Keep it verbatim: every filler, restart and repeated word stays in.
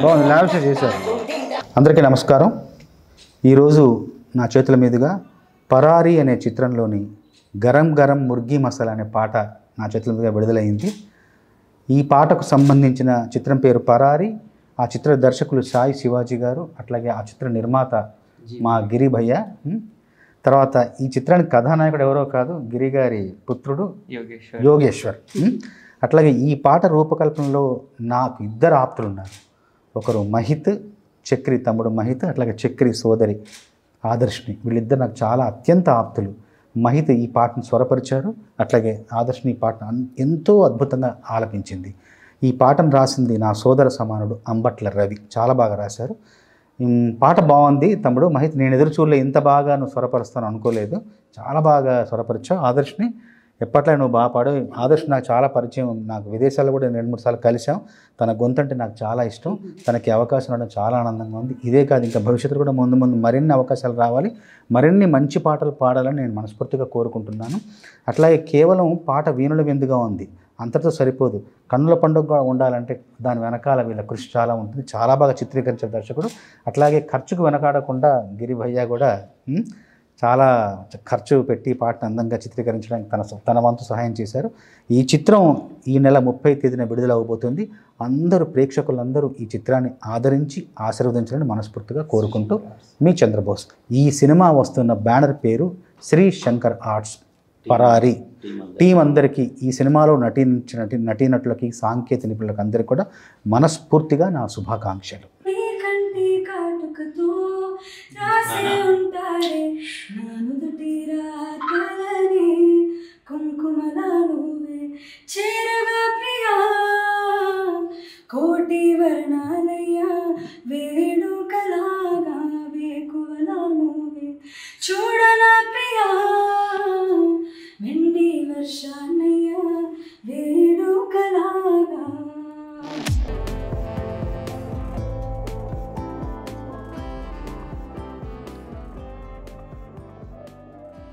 బాగుంది, లావిష్ చేశారు. అందరికీ నమస్కారం. ఈరోజు నా చేతుల మీదుగా పరారీ అనే చిత్రంలోని గరం గరం ముర్గి మసాలా అనే పాట నా చేతుల మీదుగా విడుదలైంది. ఈ పాటకు సంబంధించిన చిత్రం పేరు పరారీ. ఆ చిత్ర దర్శకులు సాయి శివాజీ గారు, అట్లాగే ఆ చిత్ర నిర్మాత మా గిరి భయ్య. తర్వాత ఈ చిత్రానికి కథానాయకుడు ఎవరో కాదు, గిరి గారి పుత్రుడు యోగేశ్వర్ యోగేశ్వర్ అట్లాగే ఈ పాట రూపకల్పనలో నాకు ఇద్దరు ఆప్తులు ఉన్నారు. ఒకరు మహిత్, చక్రి తమ్ముడు మహిత్, అట్లాగే చక్రి సోదరి ఆదర్శిని. వీళ్ళిద్దరు నాకు చాలా అత్యంత ఆప్తులు. మహిత్ ఈ పాటను స్వరపరిచారు, అట్లాగే ఆదర్శిని ఈ పాటను ఎంతో అద్భుతంగా ఆలపించింది. ఈ పాటను రాసింది నా సోదర సమానుడు అంబట్ల రవి, చాలా బాగా రాశారు. పాట బాగుంది తమ్ముడు మహిత్, నేను ఎదురు చూడలే, ఇంత బాగా నువ్వు స్వరపరుస్తాను అనుకోలేదు, చాలా బాగా స్వరపరిచావు. ఆదర్శిని ఎప్పట్లో నువ్వు బాగా పాడు. ఆదర్శ్ నాకు చాలా పరిచయం, నాకు విదేశాల్లో కూడా రెండు మూడు సార్లు కలిసాం. తన గొంతు అంటే నాకు చాలా ఇష్టం, తనకి అవకాశం రావడం చాలా ఆనందంగా ఉంది. ఇదే కాదు, ఇంకా భవిష్యత్తులో కూడా ముందు ముందు మరిన్ని అవకాశాలు రావాలి, మరిన్ని మంచి పాటలు పాడాలని నేను మనస్ఫూర్తిగా కోరుకుంటున్నాను. అట్లాగే కేవలం పాట వీణుల విందుగా ఉంది, అంతటితో సరిపోదు. కన్నుల పండుగ ఉండాలంటే దాని వెనకాల వీళ్ళ కృషి చాలా ఉంటుంది. చాలా బాగా చిత్రీకరించే దర్శకుడు. అట్లాగే ఖర్చుకు వెనకాడకుండా గిరి భయ్య కూడా చాలా ఖర్చు పెట్టి పాటను అందంగా చిత్రీకరించడానికి తన తన వంతు సహాయం చేశారు. ఈ చిత్రం ఈ నెల ముప్పై తేదీన విడుదల అవబోతుంది. అందరూ ప్రేక్షకులందరూ ఈ చిత్రాన్ని ఆదరించి ఆశీర్వదించాలని మనస్ఫూర్తిగా కోరుకుంటూ మీ చంద్రబోస్. ఈ సినిమా వస్తున్న బ్యానర్ పేరు శ్రీ శంకర్ ఆర్ట్స్ పరారీ. టీం అందరికీ, ఈ సినిమాలో నటించిన నటీనటులకి, సాంకేతిక నిపుణులకు అందరికీ కూడా మనస్ఫూర్తిగా నా శుభాకాంక్షలు. కోటి వర్ణాలయ్యా వేణుకలాగా వేకువలా నువ్వే చూడనా ప్రియా.